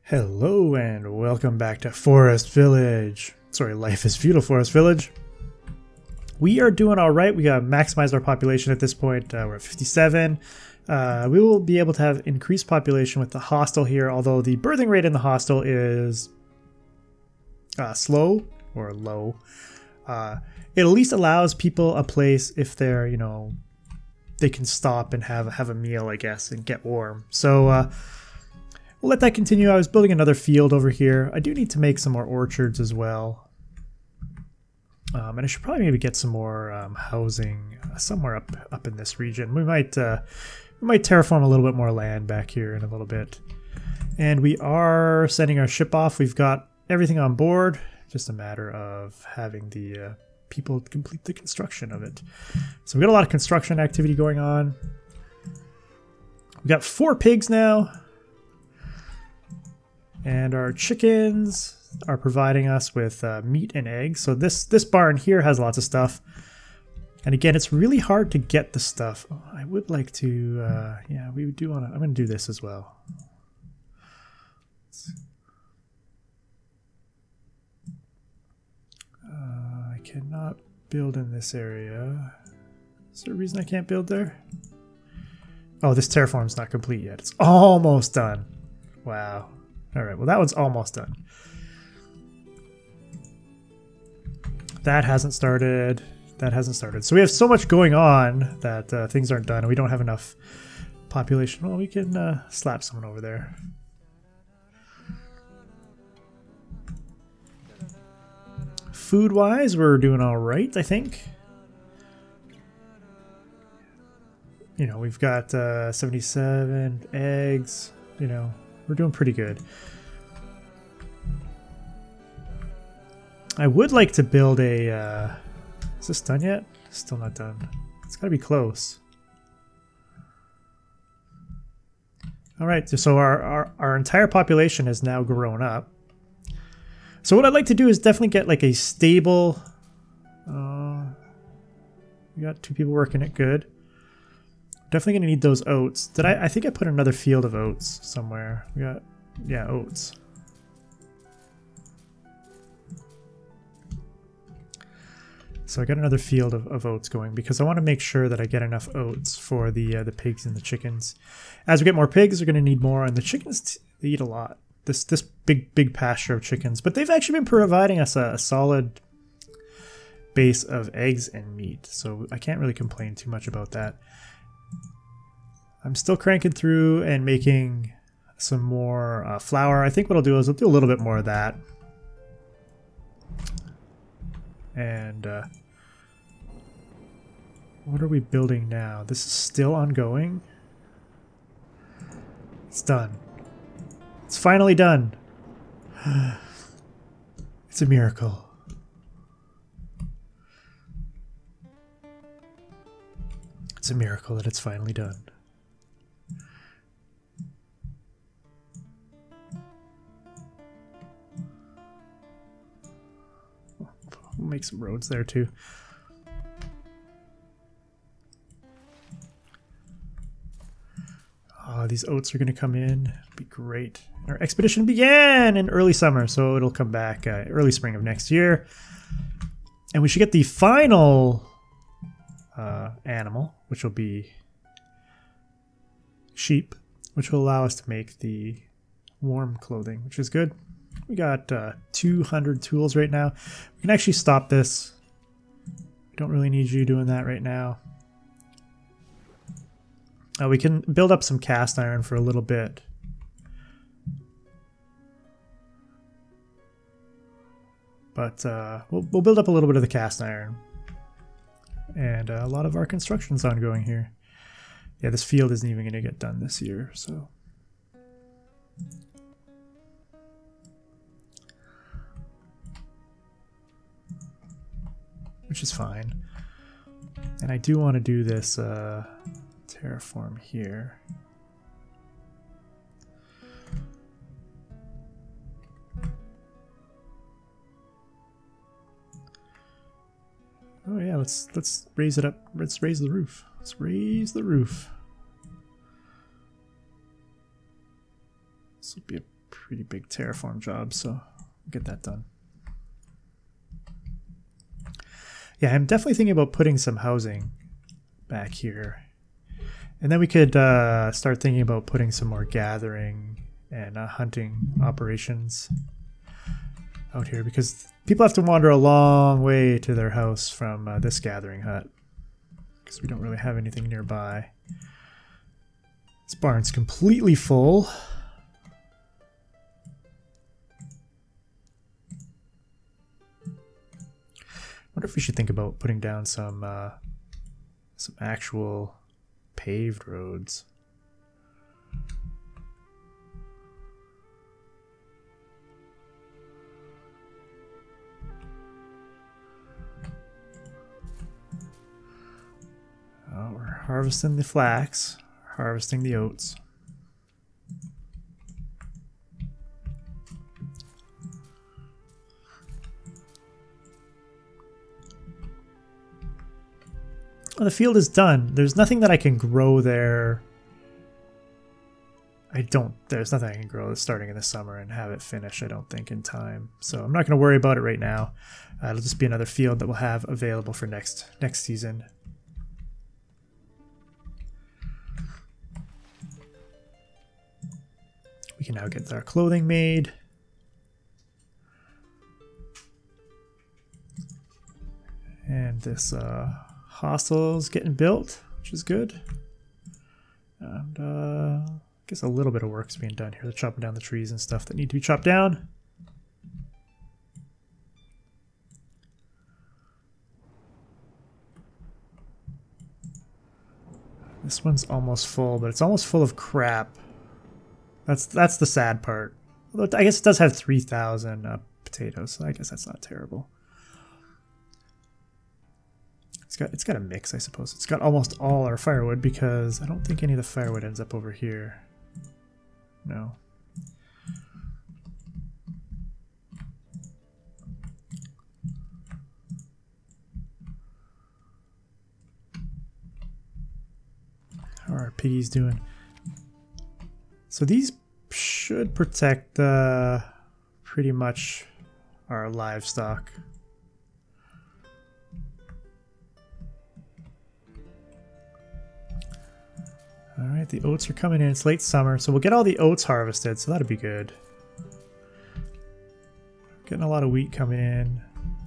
Hello and welcome back to Forest Village. Sorry, Life is Feudal Forest Village. We are doing all right. We got to maximize our population at this point. We're at 57. We will be able to have increased population with the hostel here, although the birthing rate in the hostel is slow or low. It at least allows people a place if they're, they can stop and have a meal, I guess, and get warm. So we'll let that continue. I was building another field over here. I do need to make some more orchards as well. And I should probably maybe get some more housing somewhere up in this region. We might terraform a little bit more land back here in a little bit. And we are sending our ship off. We've got everything on board. Just a matter of having the people complete the construction of it. So we got a lot of construction activity going on. We got 4 pigs now. And our chickens are providing us with meat and eggs. So this barn here has lots of stuff. And again, it's really hard to get the stuff. Oh, I would like to, yeah, we do want to, I'm going to do this as well. I cannot build in this area. Is there a reason I can't build there? Oh, this terraform's not complete yet. It's almost done. Wow. All right, well, that one's almost done. That hasn't started. That hasn't started. So we have so much going on that things aren't done, and we don't have enough population. Well, we can slap someone over there. Food-wise, we're doing all right, I think. We've got 77 eggs. We're doing pretty good. I would like to build a... is this done yet? Still not done. It's got to be close. Alright, so our entire population has now grown up. So what I'd like to do is definitely get like a stable... we got 2 people working it good. Definitely going to need those oats. I think I put another field of oats somewhere. We got, yeah, oats. So I got another field of oats going because I want to make sure that I get enough oats for the pigs and the chickens. As we get more pigs, we're going to need more, and the chickens, they eat a lot. This big pasture of chickens, but they've actually been providing us a solid base of eggs and meat, so I can't really complain too much about that. I'm still cranking through and making some more flour. I think what I'll do is I'll do a little bit more of that. And what are we building now? This is still ongoing. It's done. It's finally done. It's a miracle. It's a miracle that it's finally done. We'll make some roads there too. These oats are going to come in. It'll be great. Our expedition began in early summer, so it'll come back early spring of next year. And we should get the final animal, which will be sheep, which will allow us to make the warm clothing, which is good. We got 200 tools right now. We can actually stop this. We don't really need you doing that right now. We can build up some cast iron for a little bit. But we'll build up a little bit of the cast iron. And a lot of our construction's ongoing here. Yeah, this field isn't even going to get done this year, so... which is fine. And I do want to do this terraform here. Oh yeah, let's raise it up. Let's raise the roof. Let's raise the roof. This will be a pretty big terraform job, so we'll get that done. Yeah, I'm definitely thinking about putting some housing back here. And then we could start thinking about putting some more gathering and hunting operations out here, because people have to wander a long way to their house from this gathering hut, because we don't really have anything nearby. This barn's completely full. Wonder if we should think about putting down some actual paved roads. Oh, we're harvesting the flax, harvesting the oats. Well, the field is done. There's nothing that I can grow there. There's nothing I can grow starting in the summer and have it finish, I don't think, in time. So I'm not going to worry about it right now. It'll just be another field that we'll have available for next season. We can now get our clothing made. And this hostel's getting built, which is good. And I guess a little bit of work's being done here. They're chopping down the trees and stuff that need to be chopped down. This one's almost full, but it's almost full of crap. That's the sad part. Although I guess it does have 3,000 potatoes, so I guess that's not terrible. It's got a mix, I suppose. It's got almost all our firewood, because I don't think any of the firewood ends up over here. No. How are our piggies doing? So these should protect pretty much our livestock. All right, the oats are coming in. It's late summer, so we'll get all the oats harvested, so that'll be good. Getting a lot of wheat coming in.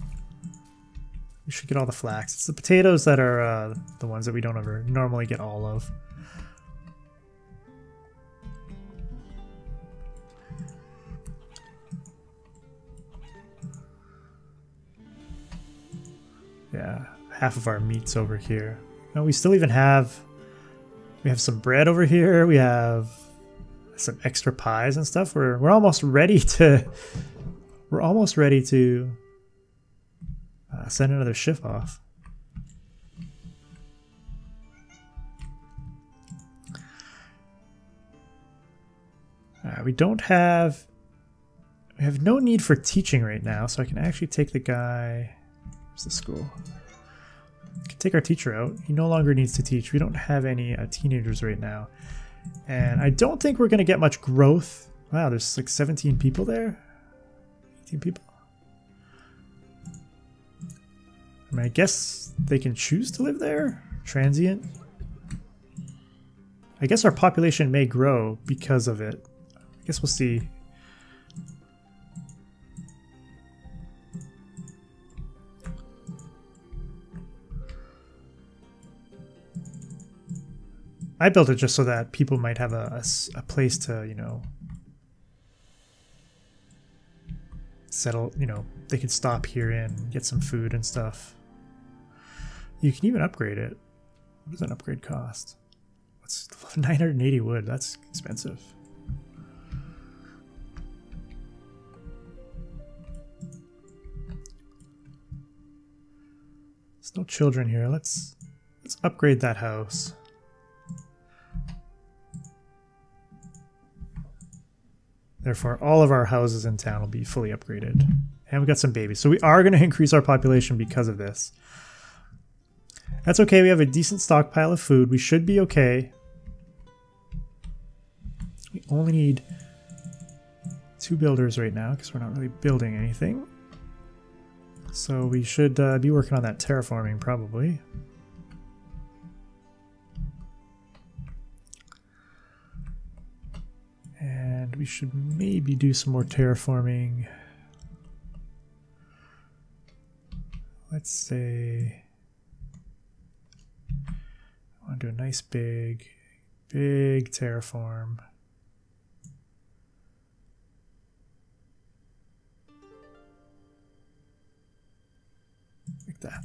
We should get all the flax. It's the potatoes that are the ones that we don't ever normally get all of. Yeah, half of our meat's over here. No, we still even have... We have some bread over here. We have some extra pies and stuff. We're almost ready to... We're almost ready to send another ship off. We don't have... We have no need for teaching right now, so I can actually take the guy... Where's the school? I can take our teacher out. He no longer needs to teach. We don't have any teenagers right now. And I don't think we're going to get much growth. Wow, there's like 17 people there? 18 people? I mean, I guess they can choose to live there? Transient? I guess our population may grow because of it. I guess we'll see. I built it just so that people might have a place to, you know, settle, you know, they could stop here and get some food and stuff. You can even upgrade it. What does an upgrade cost? What's 980 wood? That's expensive. There's no children here. Let's upgrade that house. Therefore, all of our houses in town will be fully upgraded. And we got some babies. So we are going to increase our population because of this. That's okay. We have a decent stockpile of food. We should be okay. We only need 2 builders right now because we're not really building anything. So we should be working on that terraforming probably. And we should maybe do some more terraforming. Let's say I want to do a nice big terraform. Like that.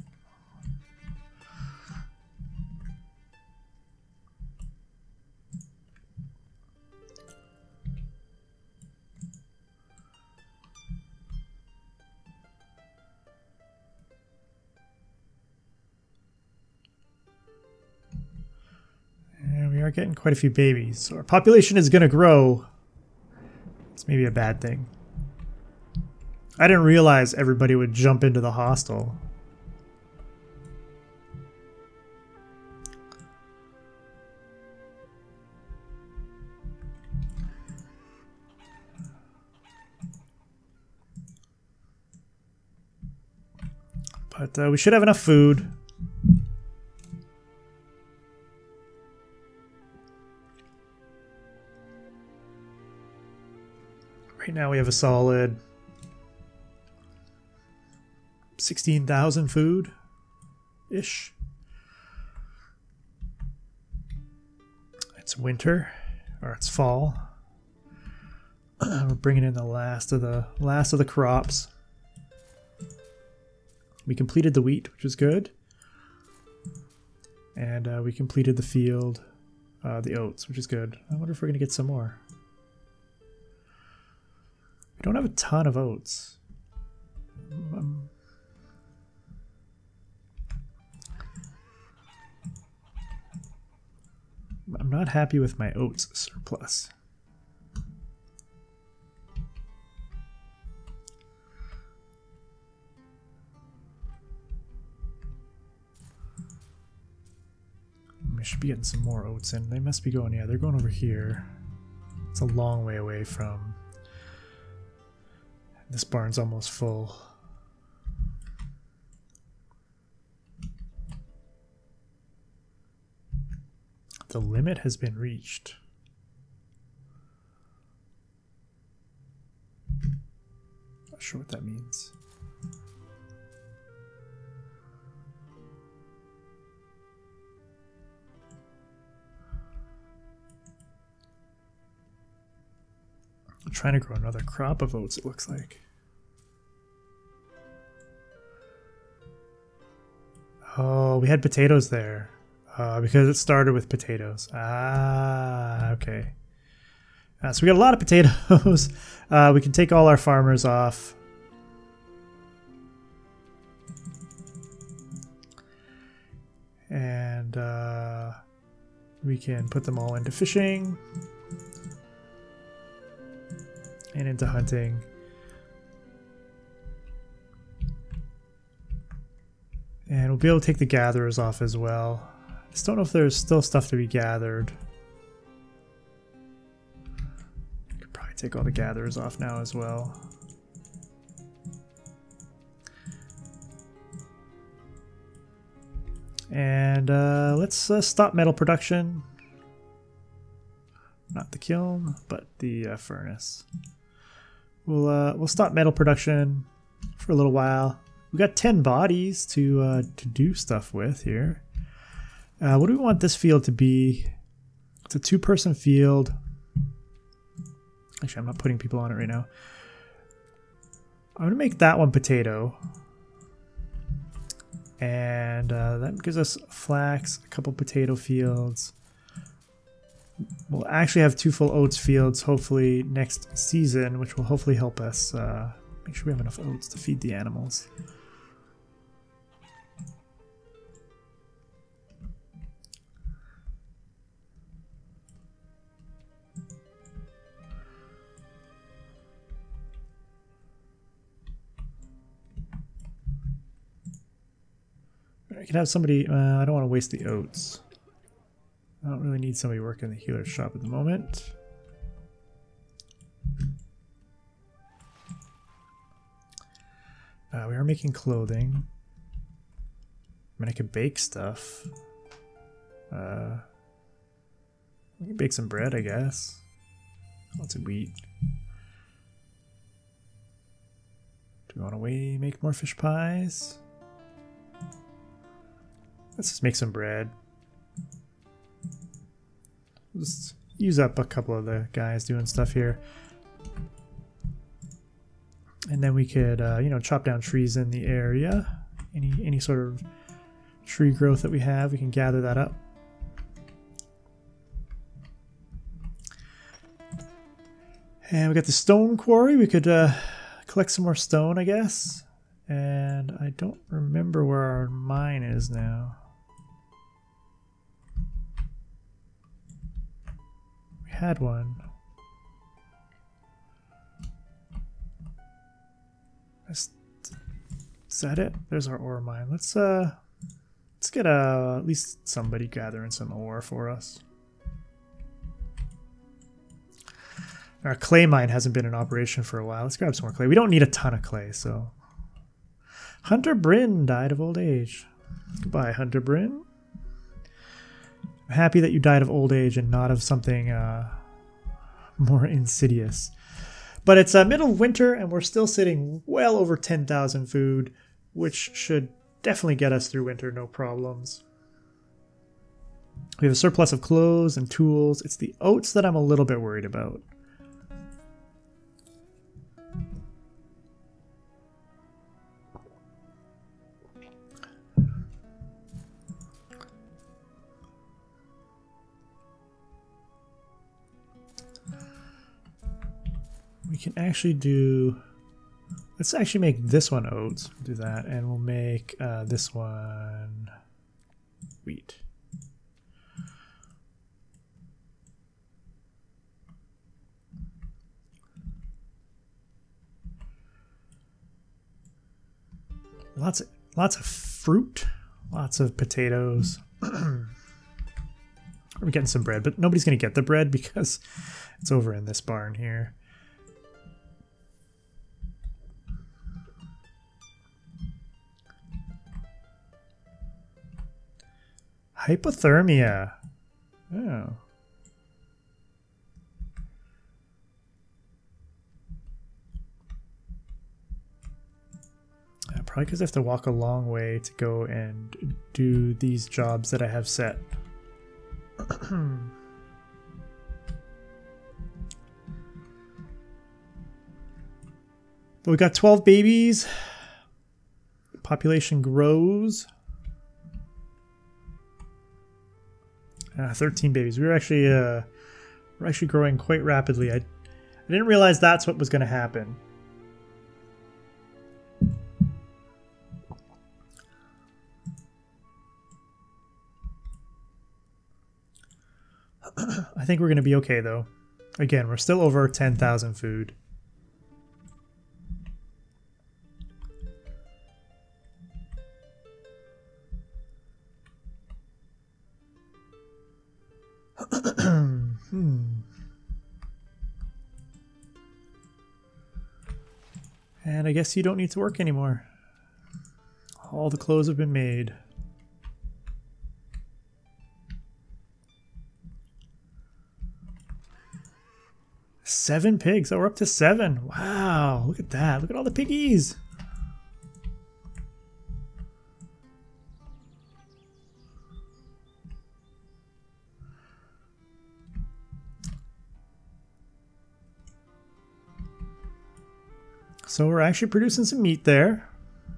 And we are getting quite a few babies, so our population is going to grow. It's maybe a bad thing. I didn't realize everybody would jump into the hostel. But we should have enough food. Right now we have a solid 16,000 food-ish. It's winter, or it's fall. We're bringing in the last of the crops. We completed the wheat, which was good. And we completed the field, the oats, which is good. I wonder if we're going to get some more. We don't have a ton of oats. I'm not happy with my oats surplus. We should be getting some more oats in. They must be going, yeah, they're going over here. It's a long way away from... This barn's almost full. The limit has been reached. Not sure what that means. I'm trying to grow another crop of oats, it looks like. Oh, we had potatoes there. Because it started with potatoes. Ah, okay. So we got a lot of potatoes. We can take all our farmers off. And we can put them all into fishing. And into hunting. And we'll be able to take the gatherers off as well. I just don't know if there's still stuff to be gathered. Could probably take all the gatherers off now as well. And let's stop metal production. Not the kiln, but the furnace. We'll stop metal production for a little while. We got 10 bodies to do stuff with here. What do we want this field to be? It's a 2-person field. Actually, I'm not putting people on it right now. I'm going to make that one potato. And that gives us flax, a couple potato fields. We'll actually have 2 full oats fields hopefully next season, which will hopefully help us make sure we have enough oats to feed the animals. I can have somebody, I don't want to waste the oats. I don't really need somebody working the healer shop at the moment. We are making clothing. I mean, I could bake stuff. We can bake some bread, I guess. Lots of wheat. Do we want to make more fish pies? Let's just make some bread. Just use up a couple of the guys doing stuff here. And then we could, you know, chop down trees in the area. Any sort of tree growth that we have, we can gather that up. And we got the stone quarry. We could collect some more stone, I guess. And I don't remember where our mine is now. We had one. Is that it? There's our ore mine. Let's get at least somebody gathering some ore for us. Our clay mine hasn't been in operation for a while. Let's grab some more clay. We don't need a ton of clay, so. Hunter Bryn died of old age. Goodbye, Hunter Bryn. I'm happy that you died of old age and not of something more insidious. But it's middle of winter, and we're still sitting well over 10,000 food, which should definitely get us through winter, no problems. We have a surplus of clothes and tools. It's the oats that I'm a little bit worried about. We can actually do, let's actually make this one oats. We'll do that, and we'll make this one wheat. Lots of fruit, lots of potatoes. We're getting some bread, but nobody's gonna get the bread because it's over in this barn here. Hypothermia. Oh. Probably because I have to walk a long way to go and do these jobs that I have set. But we got 12 babies. Population grows. 13 babies. We're actually growing quite rapidly. I didn't realize that's what was going to happen. I think we're going to be okay though. Again, we're still over 10,000 food. And I guess you don't need to work anymore. All the clothes have been made. Seven pigs. Oh, we're up to 7. Wow, look at that. Look at all the piggies. So we're actually producing some meat there.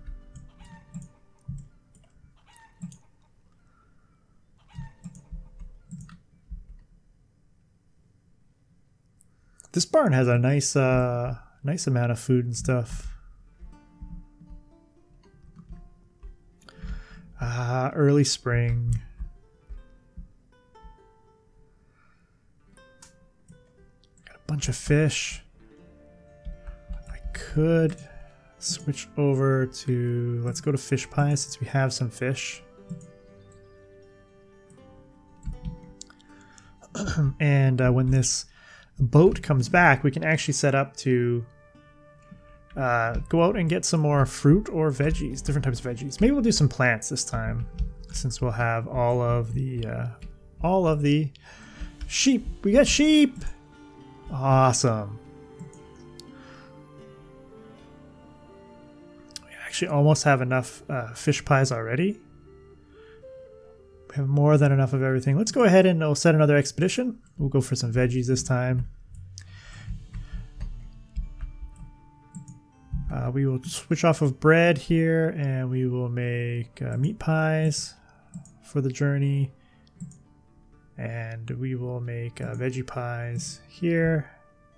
This barn has a nice amount of food and stuff. Early spring. Got a bunch of fish. Could switch over to, let's go to fish pie since we have some fish. And when this boat comes back, we can actually set up to go out and get some more fruit or veggies, different types of veggies. Maybe we'll do some plants this time, since we'll have all of the sheep. We got sheep. Awesome. We actually almost have enough fish pies already. We have more than enough of everything. Let's go ahead and we'll set another expedition. We'll go for some veggies this time. We will switch off of bread here and we will make meat pies for the journey. And we will make veggie pies here.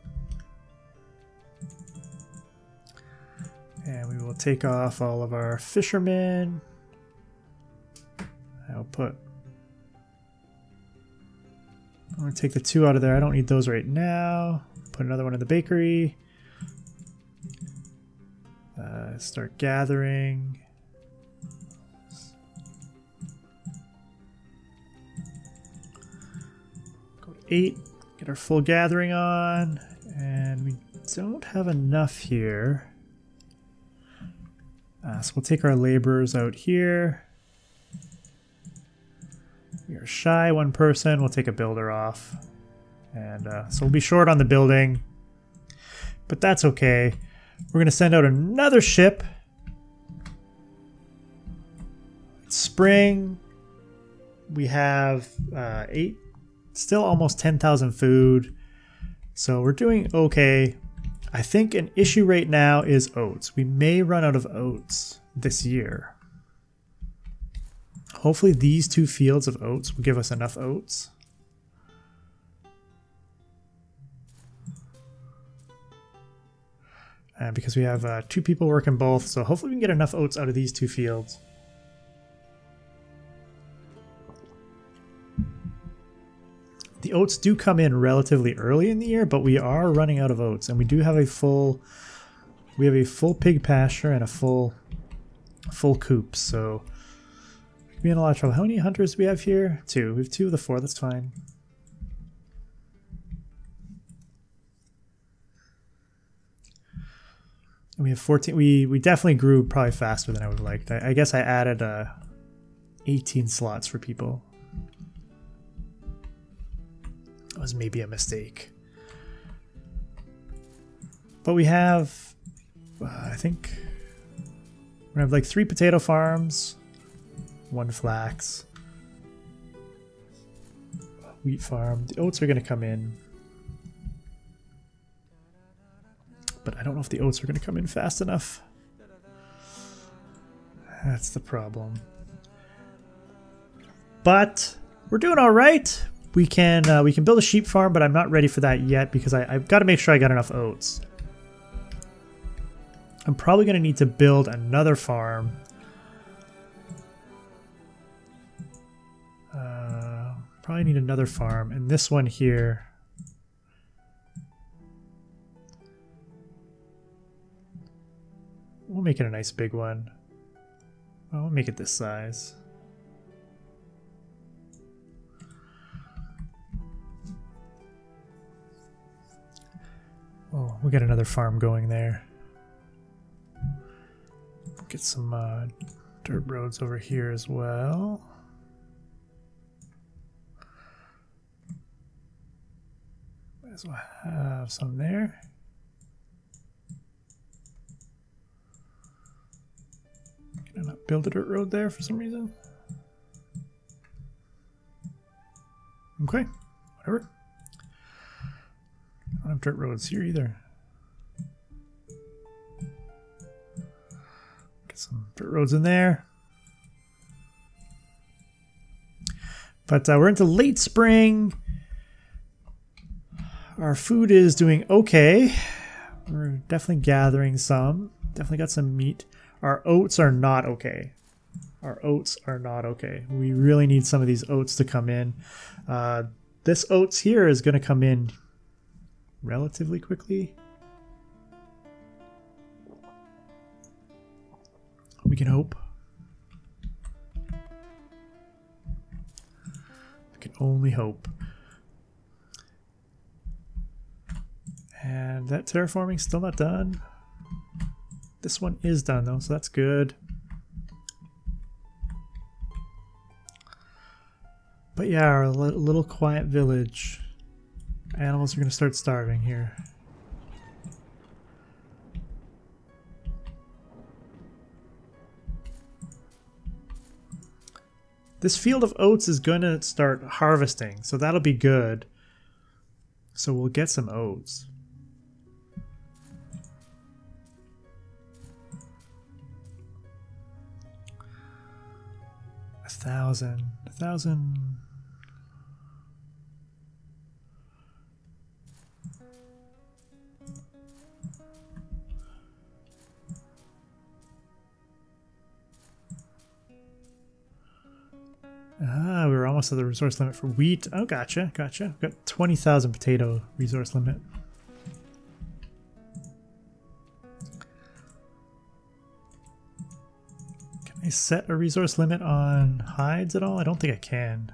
And we will take off all of our fishermen. I'm going to take the 2 out of there. I don't need those right now. Put another one in the bakery. Start gathering. Go to 8. Get our full gathering on. And we don't have enough here. So we'll take our laborers out here. We are shy 1 person. We'll take a builder off. And so we'll be short on the building. But that's okay. We're going to send out another ship. It's spring. We have 8, still almost 10,000 food. So we're doing okay. I think an issue right now is oats. We may run out of oats this year. Hopefully these 2 fields of oats will give us enough oats. Because we have 2 people working both, so hopefully we can get enough oats out of these 2 fields. The oats do come in relatively early in the year, but we are running out of oats, and we do have a full pig pasture and a full coop, so we could be in a lot of trouble. How many hunters do we have here? 2. We have 2 of the 4. That's fine. And we have 14. We definitely grew probably faster than I would have liked. I guess I added 18 slots for people. That was maybe a mistake. But we have, I think, we're gonna have like 3 potato farms, 1 flax, wheat farm. The oats are gonna come in. But I don't know if the oats are going to come in fast enough. That's the problem. But we're doing all right. We can build a sheep farm, but I'm not ready for that yet because I've got to make sure I got enough oats. I'm probably going to need to build another farm. Probably need another farm, and this one here. We'll make it a nice big one. Well, we'll make it this size. Oh, we'll get another farm going there. Get some dirt roads over here as well. Might as well have some there. Can I not build a dirt road there for some reason? Okay, whatever. I don't have dirt roads here either. Get some dirt roads in there. But we're into late spring. Our food is doing okay. We're definitely gathering some. Definitely got some meat. Our oats are not okay. Our oats are not okay. We really need some of these oats to come in. This oats here is going to come in relatively quickly. We can hope. We can only hope. And that terraforming's still not done. This one is done though, so that's good. But yeah, our little quiet village. Animals are going to start starving here. This field of oats is going to start harvesting, so that'll be good. So we'll get some oats. A thousand. Ah, we were almost at the resource limit for wheat. Oh, gotcha. Got 20,000 potato resource limit. Can I set a resource limit on hides at all? I don't think I can.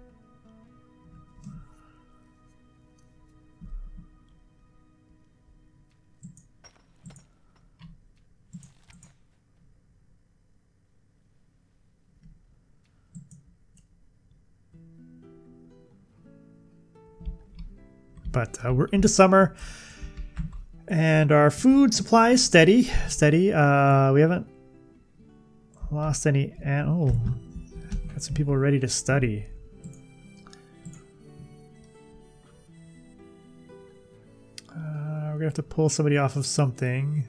But we're into summer, and our food supply is steady. We haven't lost any. Oh, got some people ready to study. We're gonna have to pull somebody off of something.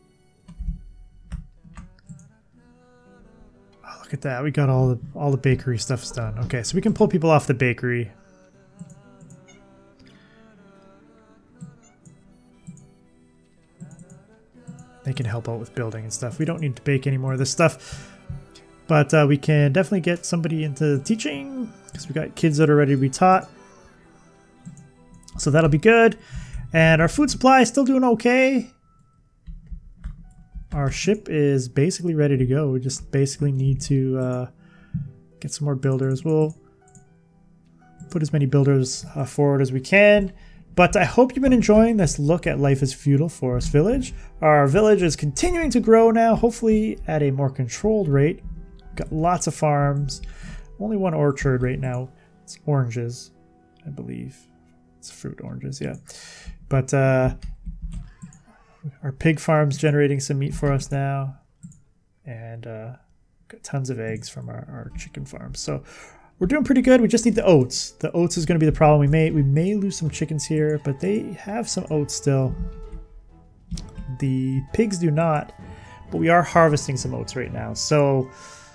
Oh, look at that! We got all the bakery stuff's done. Okay, so we can pull people off the bakery. They can help out with building and stuff. We don't need to bake any more of this stuff. But we can definitely get somebody into teaching because we got kids that are ready to be taught. So that'll be good. And our food supply is still doing okay. Our ship is basically ready to go. We just basically need to get some more builders. We'll put as many builders forward as we can. But I hope you've been enjoying this look at Life is Feudal Forest Village. Our village is continuing to grow now, hopefully at a more controlled rate. Got lots of farms. Only one orchard right now. It's oranges, I believe. It's fruit oranges, yeah. But our pig farm's generating some meat for us now. And got tons of eggs from our chicken farm. So we're doing pretty good. We just need the oats. The oats is going to be the problem. We may lose some chickens here, but they have some oats still. The pigs do not, but we are harvesting some oats right now. So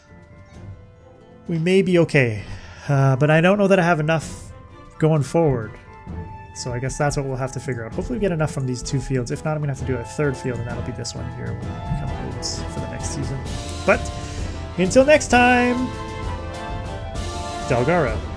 we may be okay. But I don't know that I have enough going forward. So I guess that's what we'll have to figure out. Hopefully we get enough from these two fields. If not, I'm going to have to do a third field, and that'll be this one here. We'll become oats for the next season. But until next time, Delgar out.